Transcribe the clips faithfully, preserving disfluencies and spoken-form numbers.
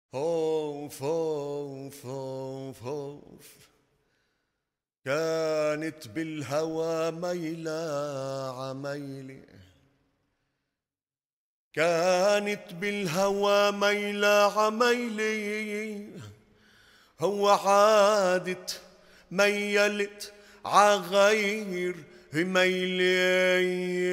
خوف خوف خوف خوف كانت بالهوى ميلة عميلة، كانت بالهوى ميلة عميلة، هو عادت ميلت عغير ميلة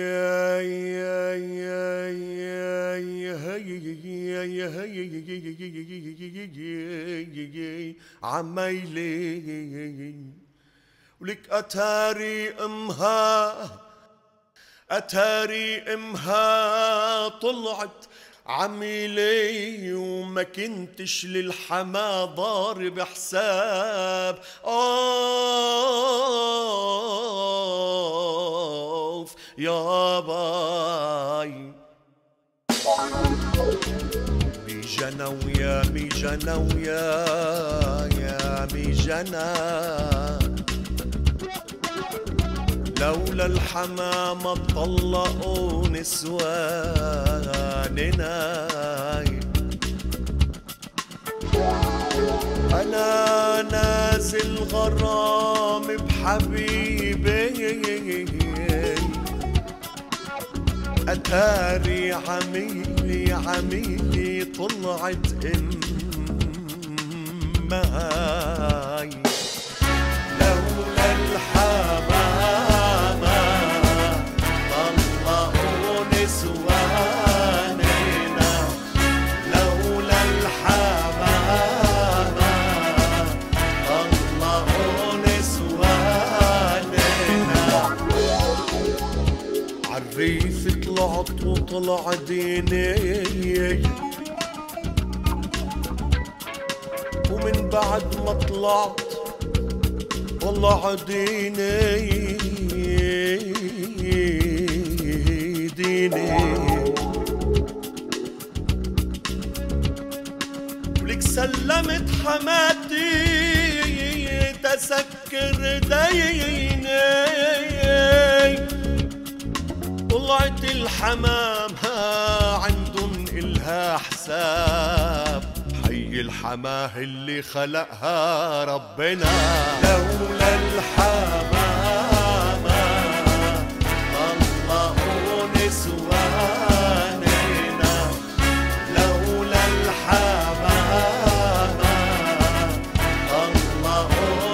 عميلة، ولك أتاري أمها أتاري أمها طلعت عميلي، وما كنتش للحما ضارب حساب. أوف يا باي ميجانا ويا ميجانا ويا يا ميجانا، لولا الحمامة طلقوا نسواننا. أنا نازل غرام بحبيبي، أتاري عميلي عميلي طلعت أمهاي، لولا الحمامة طلقوا نسواننا، لولا الحمامة طلقوا نسواننا. عالريف طلعت وطلع ديني، ومن بعد ما طلعت طلع ديني ديني، ولك سلمت حماتي تسكر ديني، طلعت الحمام عندن إلها حساب، حي الحماه اللي خلقها ربنا. لولا الحمامة طلقوا نسواننا، لولا الحمامة طلقوا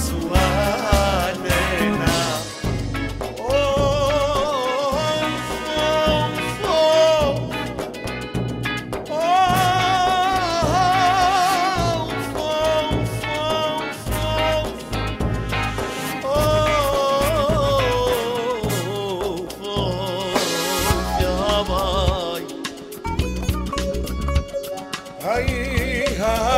نسواننا. هيها